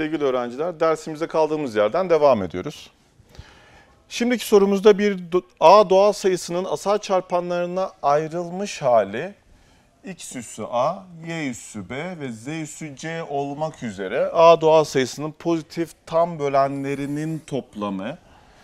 Sevgili öğrenciler, dersimize kaldığımız yerden devam ediyoruz. Şimdiki sorumuzda bir A doğal sayısının asal çarpanlarına ayrılmış hali x üssü a, y üssü b ve z üssü c olmak üzere A doğal sayısının pozitif tam bölenlerinin toplamı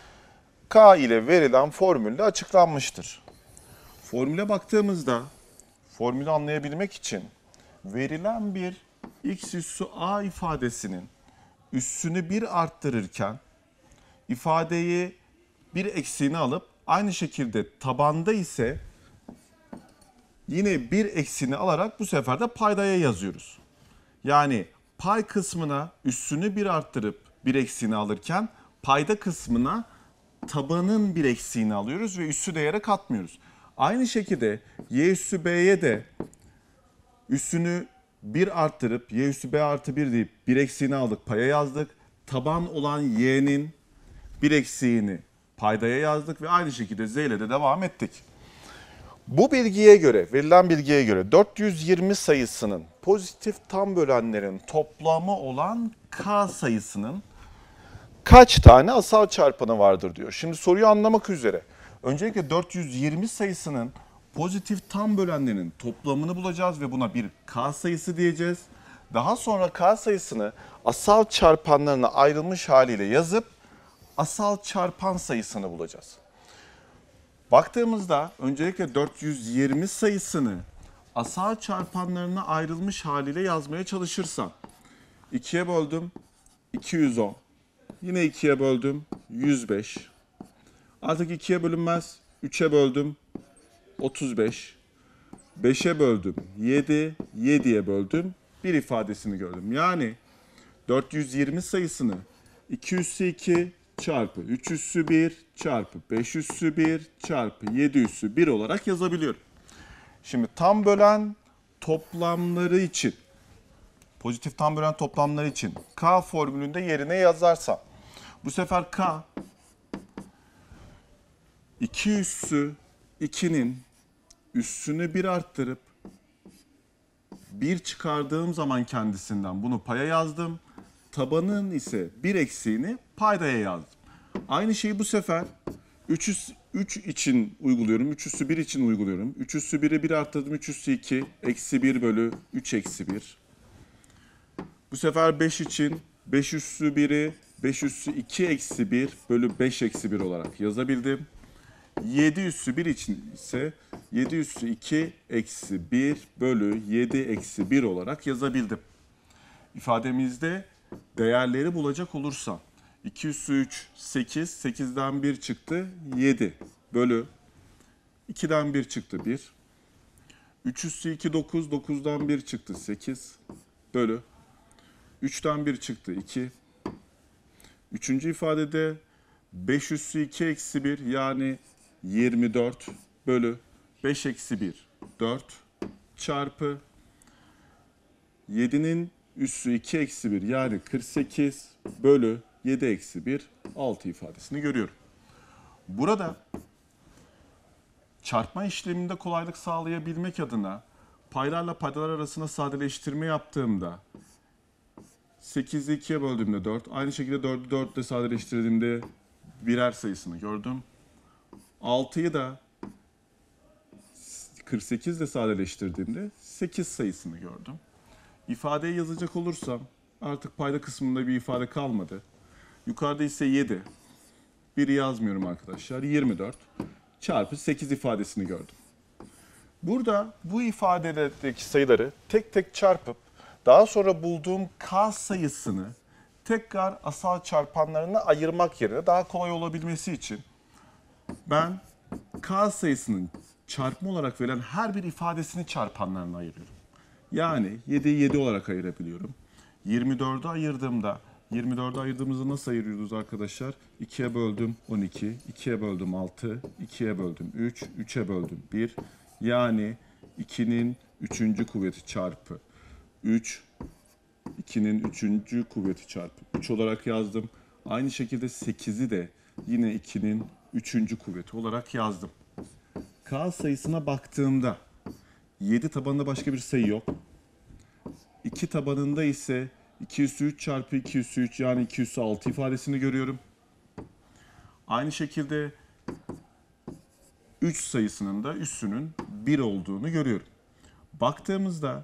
K ile verilen formülle açıklanmıştır. Formüle baktığımızda, formülü anlayabilmek için verilen bir x üssü a ifadesinin üssünü 1 arttırırken ifadeyi bir eksiğini alıp aynı şekilde tabanda ise yine bir eksiğini alarak bu sefer de paydaya yazıyoruz. Yani pay kısmına üssünü 1 arttırıp bir eksiğini alırken payda kısmına tabanın bir eksiğini alıyoruz ve üssü değere katmıyoruz. Aynı şekilde y üssü b'ye de üssünü 1 arttırıp y üssü b artı 1 deyip bir eksiğini aldık, paya yazdık. Taban olan y'nin bir eksiğini paydaya yazdık ve aynı şekilde z ile de devam ettik. Bu bilgiye göre, verilen bilgiye göre 420 sayısının pozitif tam bölenlerin toplamı olan k sayısının kaç tane asal çarpanı vardır diyor. Şimdi soruyu anlamak üzere öncelikle 420 sayısının pozitif tam bölenlerinin toplamını bulacağız ve buna bir k sayısı diyeceğiz. Daha sonra k sayısını asal çarpanlarına ayrılmış haliyle yazıp asal çarpan sayısını bulacağız. Baktığımızda öncelikle 420 sayısını asal çarpanlarına ayrılmış haliyle yazmaya çalışırsam 2'ye böldüm 210, yine 2'ye böldüm 105, artık 2'ye bölünmez 3'e böldüm 35, 5'e böldüm 7, 7'ye böldüm 1 ifadesini gördüm. Yani 420 sayısını 2 üssü 2 çarpı 3 üssü 1 çarpı 5 üssü 1 çarpı 7 üssü 1 olarak yazabiliyorum. Şimdi tam bölen toplamları için, pozitif tam bölen toplamları için K formülünde yerine yazarsam bu sefer K 2 üssü 2'nin üssünü 1 arttırıp 1 çıkardığım zaman kendisinden bunu paya yazdım. Tabanın ise bir eksiğini paydaya yazdım. Aynı şeyi bu sefer 3 için uyguluyorum. 3 üssü 1 için uyguluyorum. 3 üssü 1'i 1 arttırdım. 3 üssü 2 eksi 1 bölü 3 eksi 1. Bu sefer 5 için 5 üssü 1'i 5 üssü 2 eksi 1 bölü 5 eksi 1 olarak yazabildim. 7 üssü 1 için ise 7 üssü 2 eksi 1 bölü 7 eksi 1 olarak yazabildim. İfademizde değerleri bulacak olursam 2 üssü 3 8, 8'den 1 çıktı 7 bölü 2'den 1 çıktı 1. 3 üssü 2 9, 9'dan 1 çıktı 8 bölü 3'ten 1 çıktı 2. Üçüncü ifadede 5 üssü 2 eksi 1 yani 24 bölü 5 eksi 1 4 çarpı 7'nin üssü 2 eksi 1 yani 48 bölü 7 eksi 1 6 ifadesini görüyorum. Burada çarpma işleminde kolaylık sağlayabilmek adına paylarla paydalar arasında sadeleştirme yaptığımda 8'i 2'ye böldüğümde 4, aynı şekilde 4'ü 4 ile sadeleştirdiğimde birer sayısını gördüm. 6'yı da 48 ile sadeleştirdiğimde 8 sayısını gördüm. İfadeyi yazacak olursam artık payda kısmında bir ifade kalmadı. Yukarıda ise 7. 1'i yazmıyorum arkadaşlar. 24 çarpı 8 ifadesini gördüm. Burada bu ifadedeki sayıları tek tek çarpıp daha sonra bulduğum K sayısını tekrar asal çarpanlarına ayırmak yerine daha kolay olabilmesi için ben K sayısının çarpma olarak verilen her bir ifadesini çarpanlarına ayırıyorum. Yani 7'yi 7 olarak ayırabiliyorum. 24'ü ayırdığımda, 24'ü ayırdığımızda nasıl ayırıyoruz arkadaşlar? 2'ye böldüm 12, 2'ye böldüm 6, 2'ye böldüm 3, 3'e böldüm 1. Yani 2'nin 3. kuvveti çarpı 3, 2'nin 3. kuvveti çarpı 3 olarak yazdım. Aynı şekilde 8'i de yine 2'nin 3. kuvveti olarak yazdım. K sayısına baktığımda 7 tabanında başka bir sayı yok. 2 tabanında ise 2 üssü 3 çarpı 2 üssü 3 yani 2 üssü 6 ifadesini görüyorum. Aynı şekilde 3 sayısının da üssünün 1 olduğunu görüyorum. Baktığımızda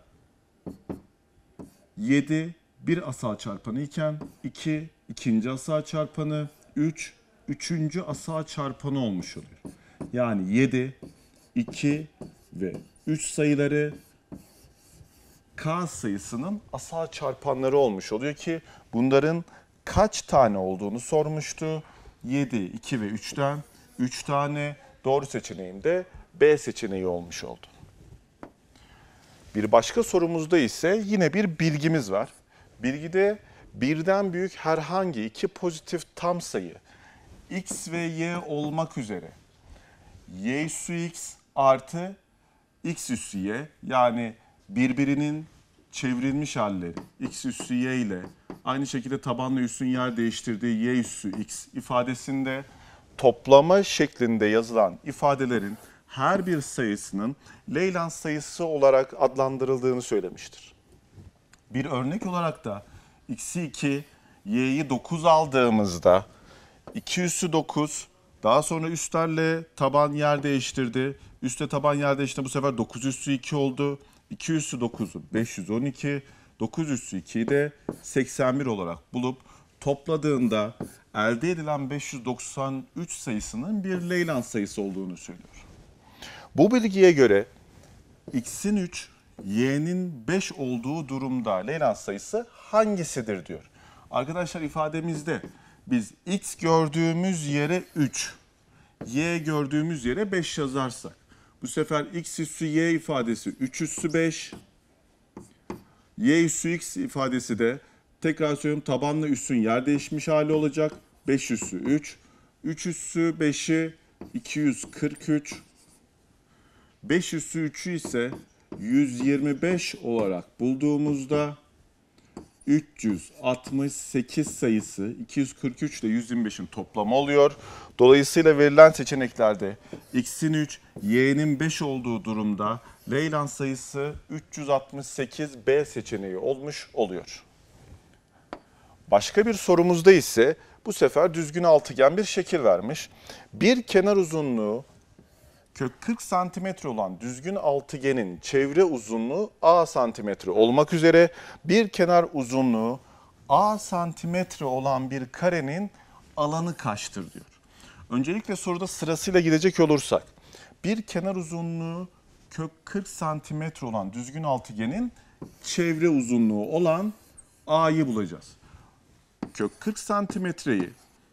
7 bir asal çarpanı iken 2 ikinci asal çarpanı, 3 üçüncü asal çarpanı olmuş oluyor. Yani 7, 2 ve 3 sayıları K sayısının asal çarpanları olmuş oluyor ki bunların kaç tane olduğunu sormuştu. 7, 2 ve 3'ten 3 tane, doğru seçeneğimde B seçeneği olmuş oldu. Bir başka sorumuzda ise yine bir bilgimiz var. Bilgide birden büyük herhangi iki pozitif tam sayı x ve y olmak üzere y üssü x artı x üssü y yani birbirinin çevrilmiş halleri x üssü y ile aynı şekilde tabanla üssün yer değiştirdiği y üssü x ifadesinde toplama şeklinde yazılan ifadelerin her bir sayısının Leyland sayısı olarak adlandırıldığını söylemiştir. Bir örnek olarak da x'i 2, y'yi 9 aldığımızda 2 üssü 9, daha sonra üstlerle taban yer değiştirdi. Üstte taban yer değiştirdi, bu sefer 9 üssü 2 oldu. 2 üssü 9'u 512, 9 üssü 2'yi de 81 olarak bulup topladığında elde edilen 593 sayısının bir Leyland sayısı olduğunu söylüyor. Bu bilgiye göre x'in 3, y'nin 5 olduğu durumda Leyland sayısı hangisidir diyor. Arkadaşlar ifademizde biz x gördüğümüz yere 3, y gördüğümüz yere 5 yazarsak bu sefer x üssü y ifadesi 3 üssü 5, y üssü x ifadesi de tekrar söylüyorum tabanla üssün yer değişmiş hali olacak. 5 üssü 3, 3 üssü 5'i 243, 5 üssü 3'ü ise 125 olarak bulduğumuzda 368 sayısı 243 ile 125'in toplamı oluyor. Dolayısıyla verilen seçeneklerde x'in 3, y'nin 5 olduğu durumda Leyland sayısı 368 B seçeneği olmuş oluyor. Başka bir sorumuzda ise bu sefer düzgün altıgen bir şekil vermiş. Bir kenar uzunluğu kök 40 santimetre olan düzgün altıgenin çevre uzunluğu a santimetre olmak üzere bir kenar uzunluğu a santimetre olan bir karenin alanı kaçtır diyor. Öncelikle soruda sırasıyla gidecek olursak bir kenar uzunluğu kök 40 santimetre olan düzgün altıgenin çevre uzunluğu olan a'yı bulacağız. Kök 40 santimetreyi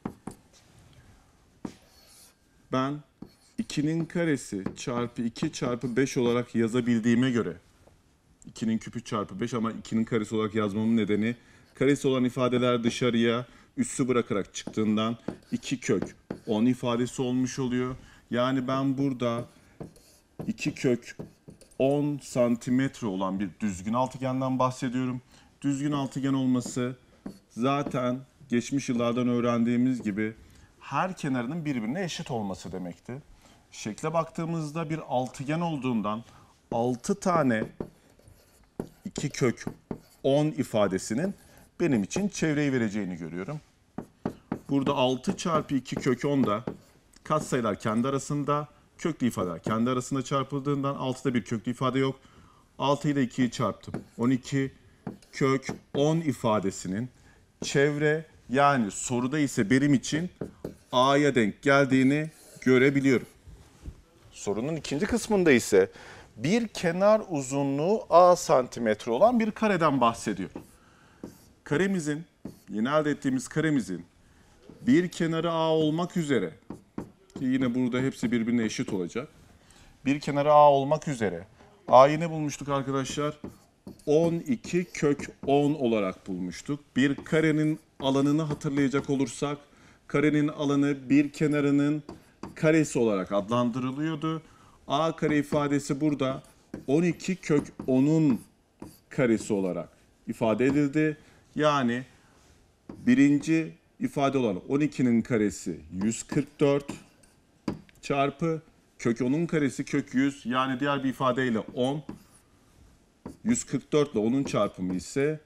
ben 2'nin karesi çarpı 2 çarpı 5 olarak yazabildiğime göre 2'nin küpü çarpı 5 ama 2'nin karesi olarak yazmamın nedeni karesi olan ifadeler dışarıya üssü bırakarak çıktığından 2 kök 10 ifadesi olmuş oluyor. Yani ben burada 2 kök 10 santimetre olan bir düzgün altıgenden bahsediyorum. Düzgün altıgen olması zaten geçmiş yıllardan öğrendiğimiz gibi her kenarının birbirine eşit olması demekti. Şekle baktığımızda bir altıgen olduğundan 6 tane 2 kök 10 ifadesinin benim için çevreyi vereceğini görüyorum. Burada 6 çarpı 2 kök 10 da katsayılar kendi arasında, köklü ifadeler kendi arasında çarpıldığından 6'da bir köklü ifade yok. 6 ile 2'yi çarptım. 12 kök 10 ifadesinin çevre yani soruda ise benim için a'ya denk geldiğini görebiliyorum. Sorunun ikinci kısmında ise bir kenar uzunluğu a santimetre olan bir kareden bahsediyor. Karemizin, yeni elde ettiğimiz karemizin bir kenarı a olmak üzere, ki yine burada hepsi birbirine eşit olacak. Bir kenarı a olmak üzere, a'yı ne bulmuştuk arkadaşlar? 12 kök 10 olarak bulmuştuk. Bir karenin alanını hatırlayacak olursak, karenin alanı bir kenarının karesi olarak adlandırılıyordu. A kare ifadesi burada 12 kök 10'un karesi olarak ifade edildi. Yani birinci ifade olan 12'nin karesi 144 çarpı kök 10'un karesi kök 100 yani diğer bir ifadeyle 10. 144 ile 10'un çarpımı ise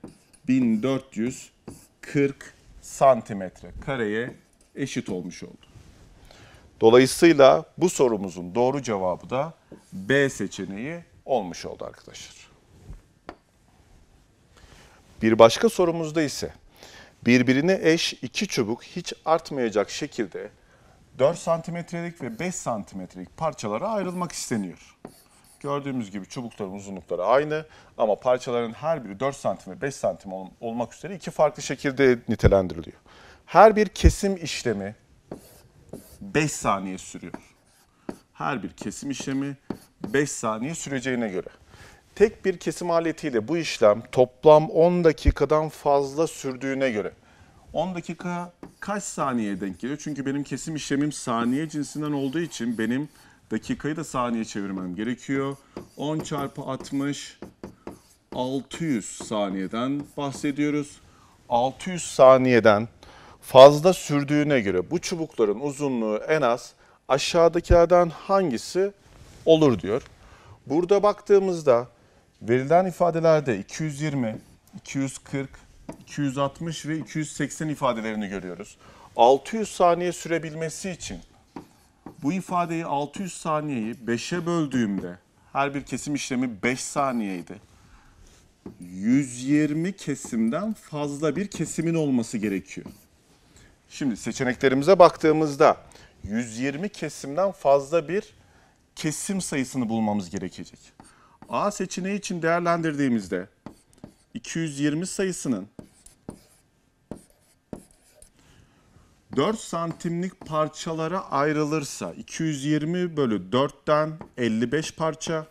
1440 santimetre kareye eşit olmuş oldu. Dolayısıyla bu sorumuzun doğru cevabı da B seçeneği olmuş oldu arkadaşlar. Bir başka sorumuzda ise birbirine eş iki çubuk hiç artmayacak şekilde 4 santimetrelik ve 5 santimetrelik parçalara ayrılmak isteniyor. Gördüğümüz gibi çubukların uzunlukları aynı ama parçaların her biri 4 santim ve 5 santim olmak üzere iki farklı şekilde nitelendiriliyor. Her bir kesim işlemi 5 saniye sürüyor. Her bir kesim işlemi 5 saniye süreceğine göre. Tek bir kesim aletiyle bu işlem toplam 10 dakikadan fazla sürdüğüne göre 10 dakika kaç saniyeye denk geliyor? Çünkü benim kesim işlemim saniye cinsinden olduğu için benim dakikayı da saniye çevirmem gerekiyor. 10 çarpı 60 600 saniyeden bahsediyoruz. 600 saniyeden fazla sürdüğüne göre bu çubukların uzunluğu en az aşağıdakilerden hangisi olur diyor. Burada baktığımızda verilen ifadelerde 220, 240, 260 ve 280 ifadelerini görüyoruz. 600 saniye sürebilmesi için bu ifadeyi 600 saniyeyi 5'e böldüğümde her bir kesim işlemi 5 saniyeydi. 120 kesimden fazla bir kesimin olması gerekiyor. Şimdi seçeneklerimize baktığımızda 120 kesimden fazla bir kesim sayısını bulmamız gerekecek. A seçeneği için değerlendirdiğimizde 220 sayısının 4 santimlik parçalara ayrılırsa 220 bölü 4'ten 55 parça,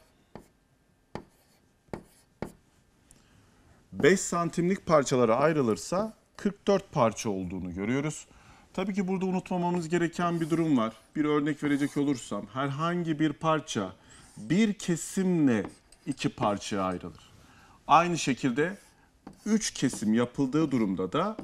5 santimlik parçalara ayrılırsa 44 parça olduğunu görüyoruz. Tabii ki burada unutmamamız gereken bir durum var. Bir örnek verecek olursam herhangi bir parça bir kesimle iki parçaya ayrılır. Aynı şekilde 3 kesim yapıldığı durumda da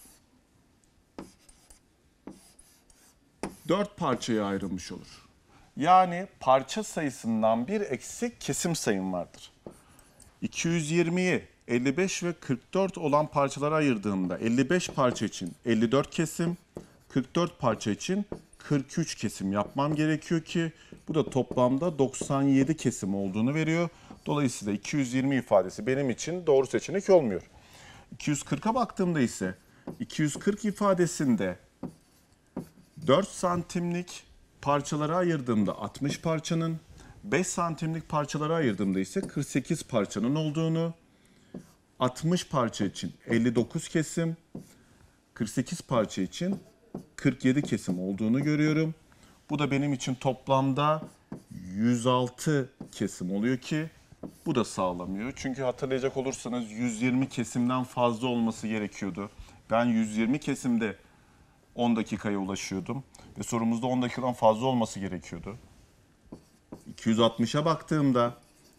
4 parçaya ayrılmış olur. Yani parça sayısından bir eksik kesim sayım vardır. 220'yi 55 ve 44 olan parçalara ayırdığımda 55 parça için 54 kesim, 44 parça için 43 kesim yapmam gerekiyor ki bu da toplamda 97 kesim olduğunu veriyor. Dolayısıyla 220 ifadesi benim için doğru seçenek olmuyor. 240'a baktığımda ise 240 ifadesinde 4 santimlik parçalara ayırdığımda 60 parçanın, 5 santimlik parçalara ayırdığımda ise 48 parçanın olduğunu, 60 parça için 59 kesim, 48 parça için 47 kesim olduğunu görüyorum. Bu da benim için toplamda 106 kesim oluyor ki bu da sağlamıyor. Çünkü hatırlayacak olursanız 120 kesimden fazla olması gerekiyordu. Ben 120 kesimde 10 dakikaya ulaşıyordum ve sorumuzda 10 dakikadan fazla olması gerekiyordu. 260'a baktığımda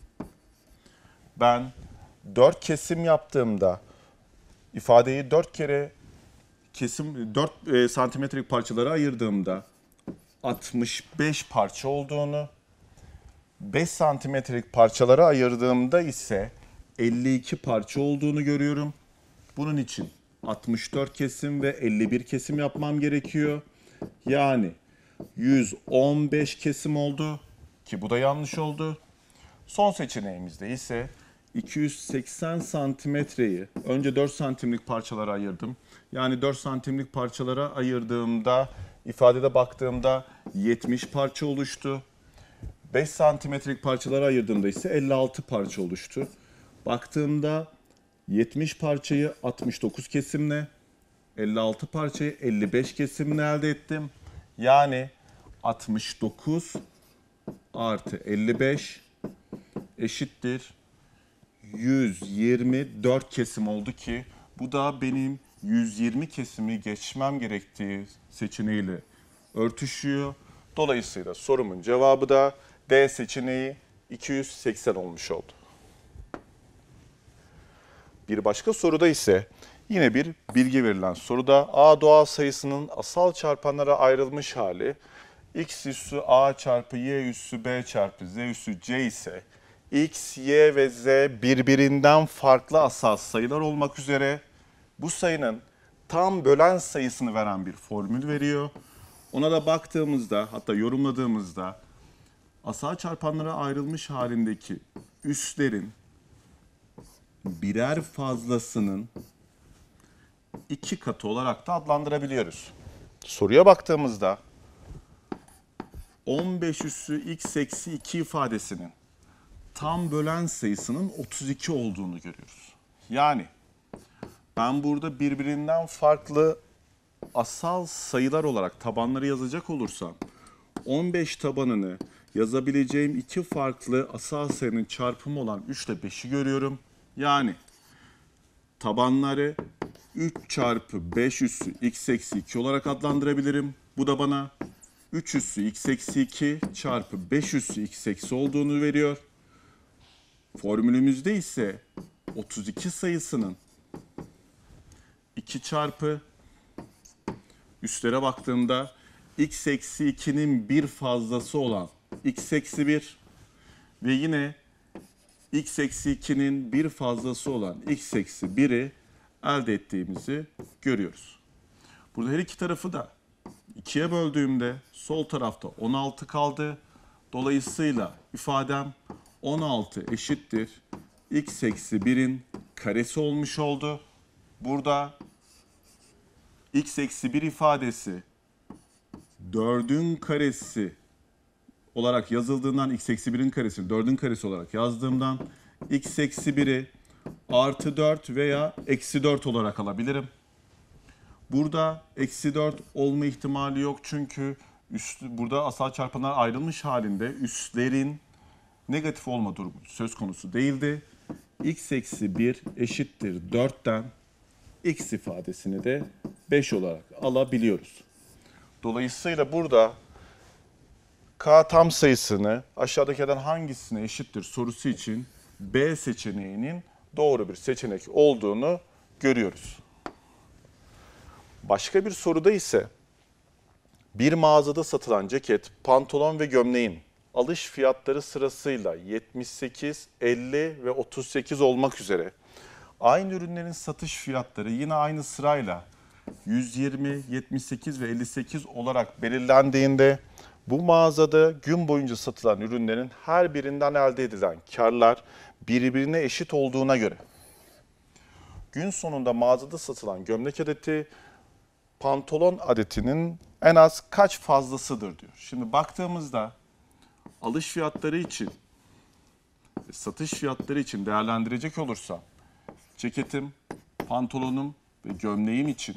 ben 4 kesim yaptığımda ifadeyi 4 kere kesim 4 santimetrelik parçalara ayırdığımda 65 parça olduğunu, 5 santimetrelik parçalara ayırdığımda ise 52 parça olduğunu görüyorum. Bunun için 64 kesim ve 51 kesim yapmam gerekiyor. Yani 115 kesim oldu ki bu da yanlış oldu. Son seçeneğimizde ise 280 santimetreyi önce 4 santimlik parçalara ayırdım. Yani 4 santimlik parçalara ayırdığımda ifadede baktığımda 70 parça oluştu. 5 santimetrelik parçalara ayırdığımda ise 56 parça oluştu. Baktığımda 70 parçayı 69 kesimle, 56 parçayı 55 kesimle elde ettim. Yani 69 artı 55 eşittir 124 kesim oldu ki bu da benim 120 kesimi geçmem gerektiği seçeneğiyle örtüşüyor. Dolayısıyla sorumun cevabı da D seçeneği 280 olmuş oldu. Bir başka soruda ise yine bir bilgi verilen soruda A doğal sayısının asal çarpanlara ayrılmış hali x üssü A çarpı y üssü B çarpı z üssü c ise X, Y ve Z birbirinden farklı asal sayılar olmak üzere bu sayının tam bölen sayısını veren bir formül veriyor. Ona da baktığımızda, hatta yorumladığımızda asal çarpanlara ayrılmış halindeki üslerin birer fazlasının 2 katı olarak da adlandırabiliyoruz. Soruya baktığımızda 15 üssü x eksi 2 ifadesinin tam bölen sayısının 32 olduğunu görüyoruz. Yani ben burada birbirinden farklı asal sayılar olarak tabanları yazacak olursam 15 tabanını yazabileceğim iki farklı asal sayının çarpımı olan 3 ile 5'i görüyorum. Yani tabanları 3 çarpı 5 üssü x eksi 2 olarak adlandırabilirim. Bu da bana 3 üssü x eksi 2 çarpı 5 üssü x eksi olduğunu veriyor. Formülümüzde ise 32 sayısının 2 çarpı üstlere baktığımda x eksi 2'nin bir fazlası olan x eksi 1 ve yine x eksi 2'nin bir fazlası olan x eksi 1'i elde ettiğimizi görüyoruz. Burada her iki tarafı da 2'ye böldüğümde sol tarafta 16 kaldı. Dolayısıyla ifadem 16 eşittir x eksi 1'in karesi olmuş oldu. Burada x eksi 1 ifadesi 4'ün karesi olarak yazıldığından x eksi 1'in karesini 4'ün karesi olarak yazdığımdan x eksi 1'i artı 4 veya eksi 4 olarak alabilirim. Burada eksi 4 olma ihtimali yok çünkü burada asal çarpanlar ayrılmış halinde üslerin negatif olma durumu söz konusu değildi. X eksi 1 eşittir 4'ten x ifadesini de 5 olarak alabiliyoruz. Dolayısıyla burada k tam sayısını aşağıdakilerden hangisine eşittir sorusu için B seçeneğinin doğru bir seçenek olduğunu görüyoruz. Başka bir soruda ise bir mağazada satılan ceket, pantolon ve gömleğin alış fiyatları sırasıyla 78, 50 ve 38 olmak üzere aynı ürünlerin satış fiyatları yine aynı sırayla 120, 78 ve 58 olarak belirlendiğinde bu mağazada gün boyunca satılan ürünlerin her birinden elde edilen karlar birbirine eşit olduğuna göre gün sonunda mağazada satılan gömlek adeti pantolon adetinin en az kaç fazlasıdır diyor. Şimdi baktığımızda alış fiyatları için, satış fiyatları için değerlendirecek olursam ceketim, pantolonum ve gömleğim için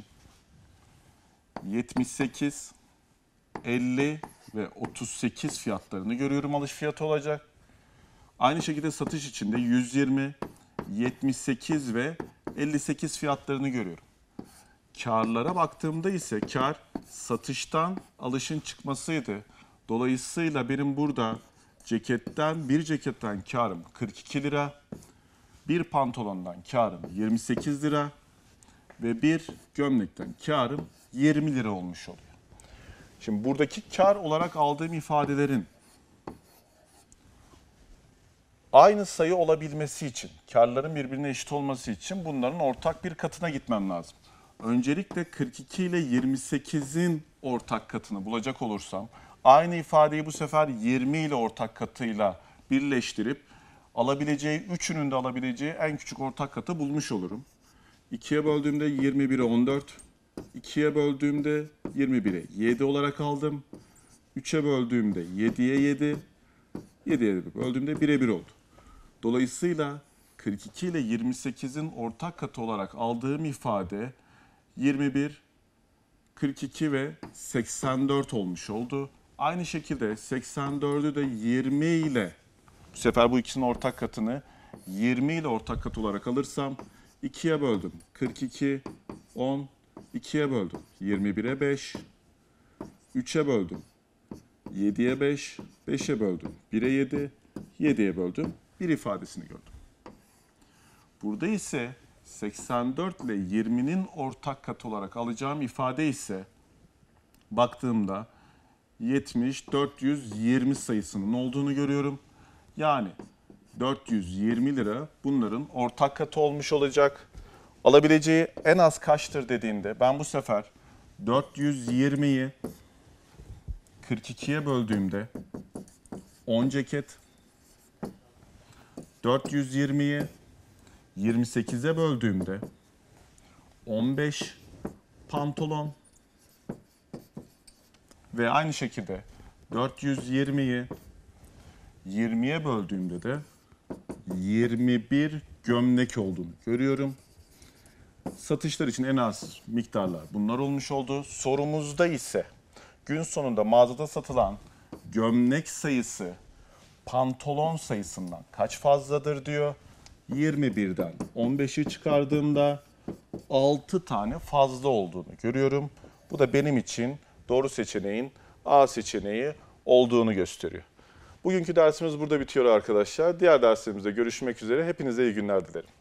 78, 50 ve 38 fiyatlarını görüyorum alış fiyatı olacak. Aynı şekilde satış için de 120, 78 ve 58 fiyatlarını görüyorum. Karlara baktığımda ise kar satıştan alışın çıkmasıydı. Dolayısıyla benim burada bir ceketten karım 42 lira, bir pantolondan karım 28 lira ve bir gömlekten karım 20 lira olmuş oluyor. Şimdi buradaki kar olarak aldığım ifadelerin aynı sayı olabilmesi için, karların birbirine eşit olması için bunların ortak bir katına gitmem lazım. Öncelikle 42 ile 28'in ortak katını bulacak olursam, aynı ifadeyi bu sefer 20 ile ortak katıyla birleştirip üçünün de alabileceği en küçük ortak katı bulmuş olurum. 2'ye böldüğümde 21'e 14, 2'ye böldüğümde 21'e 7 olarak aldım. 3'e böldüğümde 7'ye 7, 7'ye böldüğümde 1'e 1 oldu. Dolayısıyla 42 ile 28'in ortak katı olarak aldığım ifade 21, 42 ve 84 olmuş oldu. Aynı şekilde 84'ü de 20 ile, bu sefer bu ikisinin ortak katını 20 ile ortak kat olarak alırsam 2'ye böldüm 42, 10, 2'ye böldüm 21'e 5, 3'e böldüm 7'ye 5, 5'e böldüm 1'e 7, 7'ye böldüm 1 ifadesini gördüm. Burada ise 84 ile 20'nin ortak katı olarak alacağım ifade ise baktığımda 70, 420 sayısının olduğunu görüyorum. Yani 420 lira bunların ortak katı olmuş olacak. Alabileceği en az kaçtır dediğinde ben bu sefer 420'yi 42'ye böldüğümde 10 ceket, 420'yi 28'e böldüğümde 15 pantolon ve aynı şekilde 420'yi 20'ye böldüğümde de 21 gömlek olduğunu görüyorum. Satışlar için en az miktarlar bunlar olmuş oldu. Sorumuzda ise gün sonunda mağazada satılan gömlek sayısı pantolon sayısından kaç fazladır diyor. 21'den 15'i çıkardığımda 6 tane fazla olduğunu görüyorum. Bu da benim için doğru seçeneğin A seçeneği olduğunu gösteriyor. Bugünkü dersimiz burada bitiyor arkadaşlar. Diğer derslerimizde görüşmek üzere. Hepinize iyi günler dilerim.